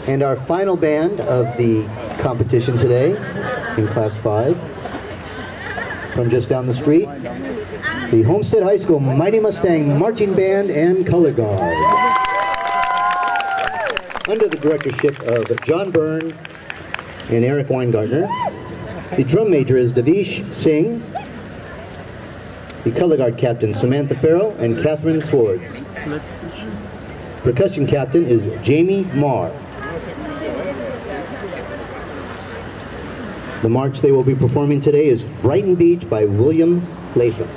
And our final band of the competition today in Class 5, from just down the street, the Homestead High School Mighty Mustang Marching Band and Color Guard. Under the directorship of John Byrne and Eric Weingartner. The drum major is Deveesh Singh. The color guard captain, Samantha Farrow and Catherine Swords. Percussion captain is Jamie Marr. The march they will be performing today is Brighton Beach by William Latham.